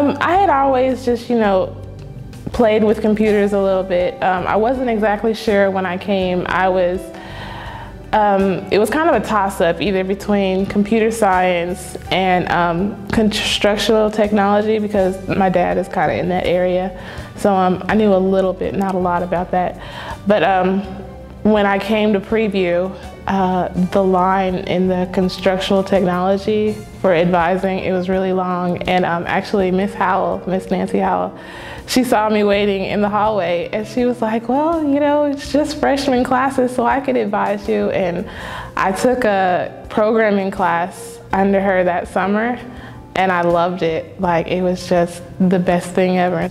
I had always just, played with computers a little bit. I wasn't exactly sure when I came. It was kind of a toss-up either between computer science and constructional technology, because my dad is kind of in that area. So I knew a little bit, not a lot about that. But when I came to Preview, the line in the constructional technology for advising, it was really long. And actually Miss Nancy Howell, she saw me waiting in the hallway and she was like, well, it's just freshman classes, so I could advise you. And I took a programming class under her that summer and I loved it. Like, it was just the best thing ever.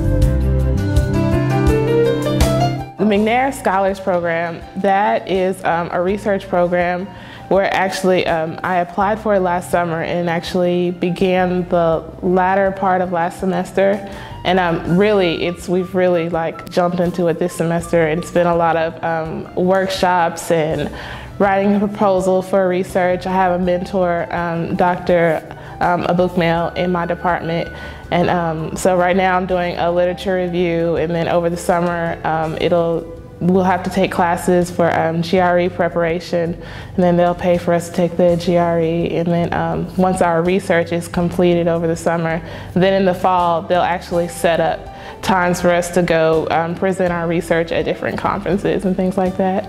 The McNair Scholars Program, that is a research program where actually I applied for it last summer and actually began the latter part of last semester. And we've really jumped into it this semester. It's been a lot of workshops and writing a proposal for research. I have a mentor, Dr. Abukmail, in my department. And so right now I'm doing a literature review, and then over the summer we'll have to take classes for GRE preparation, and then they'll pay for us to take the GRE. And then once our research is completed over the summer, then in the fall they'll actually set up times for us to go present our research at different conferences and things like that.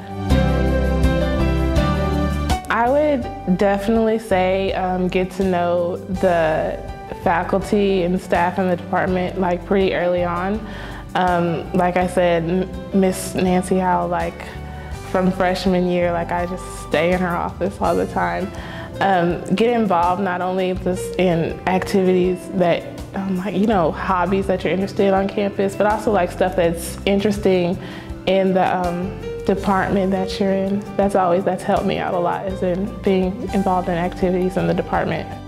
I would definitely say get to know the faculty and staff in the department pretty early on. Like I said, Miss Nancy Howell, from freshman year, I just stay in her office all the time. Get involved not only just in activities that, hobbies that you're interested in on campus, but also stuff that's interesting in the department that you're in. That's helped me out a lot, is in being involved in activities in the department.